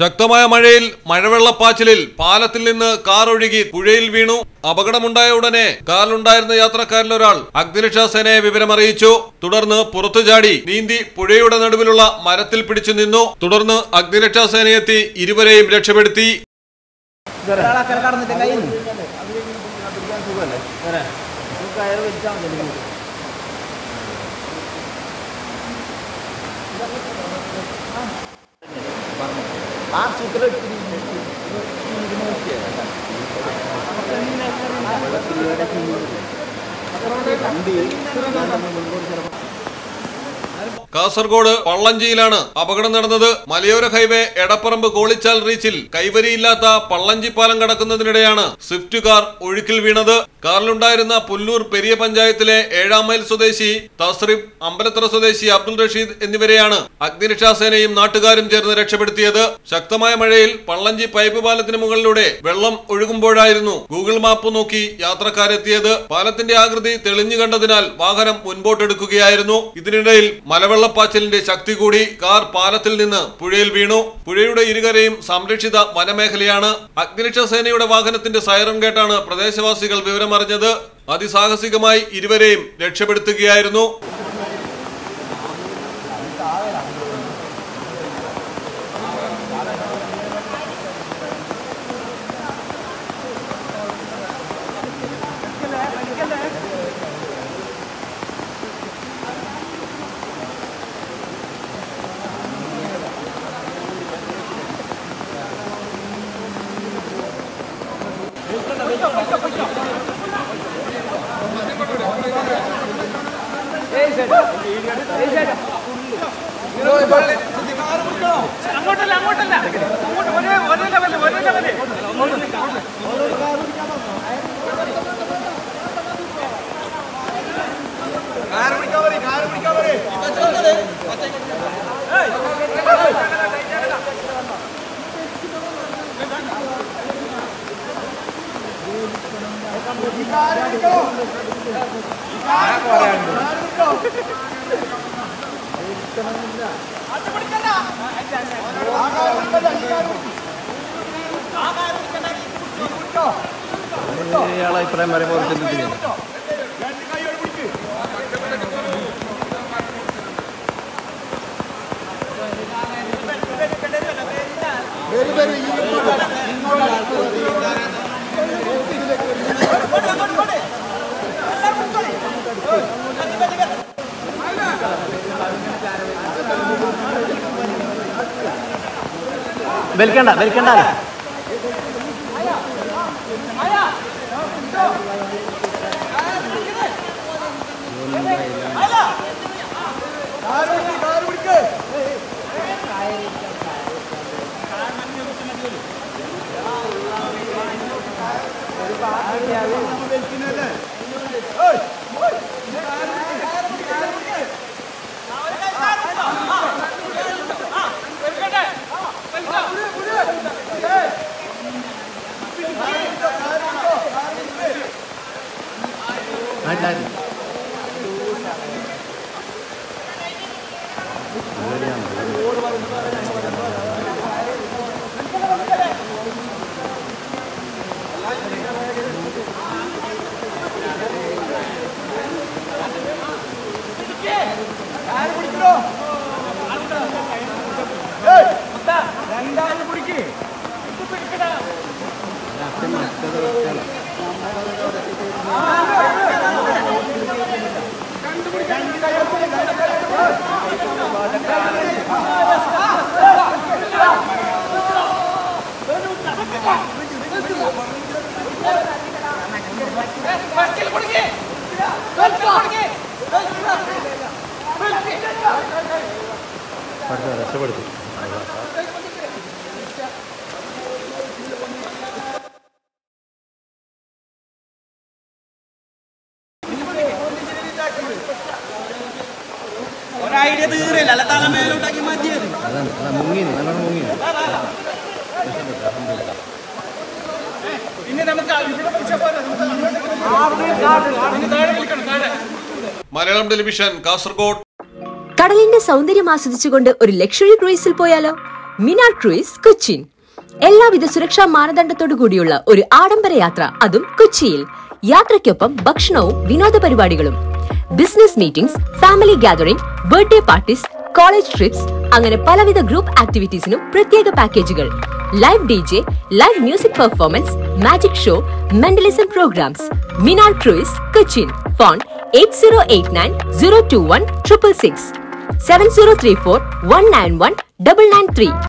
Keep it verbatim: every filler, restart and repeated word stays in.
ശക്തമായ മഴയിൽ മഴവെള്ളപ്പാച്ചിലിൽ പാലത്തിൽ നിന്ന് കാർ ഒഴുകി പുഴയിൽ വീണു. അപകടമുണ്ടായ ഉടനെ കാറിലുണ്ടായിരുന്ന യാത്രക്കാരിൽ ഒരാൾ അഗ്നിരക്ഷാസേനയെ വിവരമറിയിച്ചു. തുടർന്ന് പുറത്തു ചാടി നീന്തി പുഴയുടെ നടുവിലുള്ള മരത്തിൽ പിടിച്ചു നിന്നു. തുടർന്ന് അഗ്നിരക്ഷാസേനയെത്തി ഇരുവരെയും രക്ഷപ്പെടുത്തി. ആ സൂക്കല കാസർഗോഡ് പള്ളഞ്ചിയിലാണ് അപകടം നടന്നത്. മലയോര ഹൈവേ എടപ്പറമ്പ് കോളിച്ചാൽ റീച്ചിൽ കൈവരിയില്ലാത്ത പള്ളഞ്ചി പാലം കടക്കുന്നതിനിടെയാണ് സ്വിഫ്റ്റ് കാർ ഒഴുക്കിൽ വീണത്. കാറിലുണ്ടായിരുന്ന പുല്ലൂർ പെരിയ പഞ്ചായത്തിലെ ഏഴാം മൈൽ സ്വദേശി തസ്രിഫ്, അമ്പലത്തറ സ്വദേശി അബ്ദുൾ റഷീദ് എന്നിവരെയാണ് അഗ്നിരക്ഷാസേനയും നാട്ടുകാരും ചേർന്ന് രക്ഷപ്പെടുത്തിയത്. ശക്തമായ മഴയിൽ പള്ളഞ്ചി പൈപ്പ് പാലത്തിന് മുകളിലൂടെ വെള്ളം ഒഴുകുമ്പോഴായിരുന്നു ഗൂഗിൾ മാപ്പ് നോക്കി യാത്രക്കാരെത്തിയത്. പാലത്തിന്റെ ആകൃതി തെളിഞ്ഞു കണ്ടതിനാൽ വാഹനം മുൻപോട്ടെടുക്കുകയായിരുന്നു. ഇതിനിടയിൽ മലവെള്ളപ്പാച്ചിലിന്റെ ശക്തി കൂടി കാർ പാലത്തിൽ നിന്ന് പുഴയിൽ വീണു. പുഴയുടെ ഇരുകരയും സംരക്ഷിത വനമേഖലയാണ്. അഗ്നിരക്ഷാസേനയുടെ വാഹനത്തിന്റെ സൈറൺ കേട്ടാണ് പ്രദേശവാസികൾ വിവരമറിഞ്ഞത്. അതിസാഹസികമായി ഇരുവരെയും രക്ഷപ്പെടുത്തുകയായിരുന്നു. അങ്ങോട്ടല്ല അങ്ങോട്ടല്ല ഒരേ ഒരേ ലെവല് ഒരേ ലെവല് കാർ പിടിക്കാൻ വരെ കാർ പിടിക്കാൻ വരെ അഭിപ്രായം പറയുമ്പോൾ വലിക്കണ്ട വലിക്കണ്ട രണ്ടാമത് പിടിക്ക് രക്ഷപ്പെടുത്തി ഒരായിരം തീറില്ല അല്ല തല മേലോട്ടാക്കി മാറ്റിയത് മുങ്ങി നല്ലോണം മുങ്ങി. ഇനി നമുക്ക് മലയാളം ടെലിവിഷൻ കാസർഗോഡ്. കടലിന്റെ സൗന്ദര്യം ആസ്വദിച്ചുകൊണ്ട് ഒരു ലക്ഷറി ക്രൂയിസിൽ പോയാലോ? മിനാർ ക്രൂയിസ് കൊച്ചിൻ. എല്ലാവിധ സുരക്ഷാ മാനദണ്ഡത്തോടു കൂടിയുള്ള ഒരു ആഡംബര യാത്ര, അതും കൊച്ചിയിൽ. യാത്രയ്ക്കൊപ്പം ഭക്ഷണവും വിനോദ പരിപാടികളും, business meetings, family gathering, birthday parties, college trips, അങ്ങനെ പലവിധ ഗ്രൂപ്പ് ആക്ടിവിറ്റീസിനും പ്രത്യേക പാക്കേജുകൾ. Live D J, live music performance, magic show, mentalism programs. Minar cruise Cochin. Phone eight zero eight nine zero two one triple six, seven zero three four one nine one double nine three.